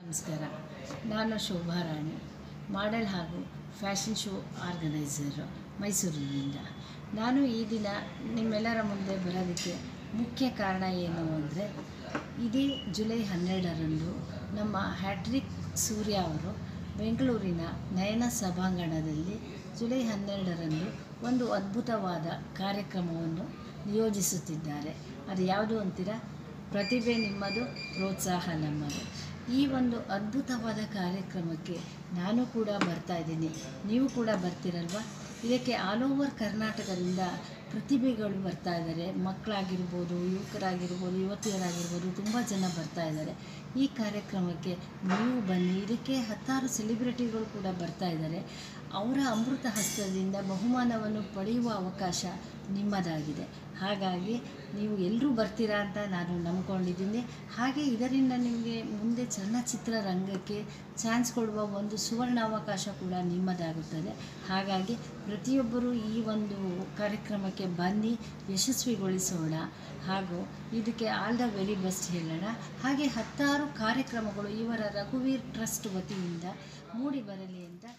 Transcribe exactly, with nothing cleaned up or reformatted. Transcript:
ನಮಸ್ಕಾರ. ನಾನು ಶೋಭಾ ರಾಣಿ, ಮಾಡೆಲ್ ಹಾಗೂ ಫ್ಯಾಷನ್ ಶೋ ಆರ್ಗನೈಸರು ಮೈಸೂರಿನಿಂದ. ನಾನು ಈ ದಿನ ನಿಮ್ಮೆಲ್ಲರ ಮುಂದೆ ಬರೋದಕ್ಕೆ ಮುಖ್ಯ ಕಾರಣ ಏನು ಅಂದರೆ, ಇದೇ ಜುಲೈ ಹನ್ನೆರಡರಂದು ನಮ್ಮ ಹ್ಯಾಟ್ರಿಕ್ ಸೂರ್ಯ ಅವರು ಬೆಂಗಳೂರಿನ ನಯನ ಸಭಾಂಗಣದಲ್ಲಿ ಜುಲೈ ಹನ್ನೆರಡರಂದು ಒಂದು ಅದ್ಭುತವಾದ ಕಾರ್ಯಕ್ರಮವನ್ನು ನಿಯೋಜಿಸುತ್ತಿದ್ದಾರೆ. ಅದು ಯಾವುದು ಅಂತೀರಾ? ಪ್ರತಿಭೆ ನಿಮ್ಮದು, ಪ್ರೋತ್ಸಾಹ ನಮ್ಮದು. ಈ ಒಂದು ಅದ್ಭುತವಾದ ಕಾರ್ಯಕ್ರಮಕ್ಕೆ ನಾನು ಕೂಡ ಬರ್ತಾಯಿದ್ದೀನಿ, ನೀವು ಕೂಡ ಬರ್ತೀರಲ್ವ? ಇದಕ್ಕೆ ಆಲ್ ಓವರ್ ಕರ್ನಾಟಕದಿಂದ ಪ್ರತಿಭೆಗಳು ಬರ್ತಾ ಇದ್ದಾರೆ. ಮಕ್ಕಳಾಗಿರ್ಬೋದು, ಯುವಕರಾಗಿರ್ಬೋದು, ಯುವತಿಯರಾಗಿರ್ಬೋದು, ತುಂಬ ಜನ ಬರ್ತಾ ಇದ್ದಾರೆ. ಈ ಕಾರ್ಯಕ್ರಮಕ್ಕೆ ನೀವು ಬನ್ನಿ. ಇದಕ್ಕೆ ಹತ್ತಾರು ಸೆಲೆಬ್ರಿಟಿಗಳು ಕೂಡ ಬರ್ತಾ ಇದ್ದಾರೆ. ಅವರ ಅಮೃತ ಹಸ್ತದಿಂದ ಬಹುಮಾನವನ್ನು ಪಡೆಯುವ ಅವಕಾಶ ನಿಮ್ಮದಾಗಿದೆ. ಹಾಗಾಗಿ ನೀವು ಎಲ್ಲರೂ ಬರ್ತೀರಾ ಅಂತ ನಾನು ನಂಬ್ಕೊಂಡಿದ್ದೀನಿ. ಹಾಗೆ ಇದರಿಂದ ನಿಮಗೆ ಮುಂದೆ ಚಲನಚಿತ್ರ ರಂಗಕ್ಕೆ ಚಾನ್ಸ್ ಕೊಡುವ ಒಂದು ಸುವರ್ಣಾವಕಾಶ ಕೂಡ ನಿಮ್ಮದಾಗುತ್ತದೆ. ಹಾಗಾಗಿ ಪ್ರತಿಯೊಬ್ಬರೂ ಈ ಒಂದು ಕಾರ್ಯಕ್ರಮಕ್ಕೆ ಬನ್ನಿ, ಯಶಸ್ವಿಗೊಳಿಸೋಣ ಹಾಗೂ ಇದಕ್ಕೆ ಆಲ್ ದ ವೆರಿ ಬೆಸ್ಟ್ ಹೇಳೋಣ. ಹಾಗೆ ಹತ್ತಾರು ಕಾರ್ಯಕ್ರಮಗಳು ಇವರ ರಘುವೀರ್ ಟ್ರಸ್ಟ್ ವತಿಯಿಂದ ಮೂಡಿ ಬರಲಿ ಅಂತ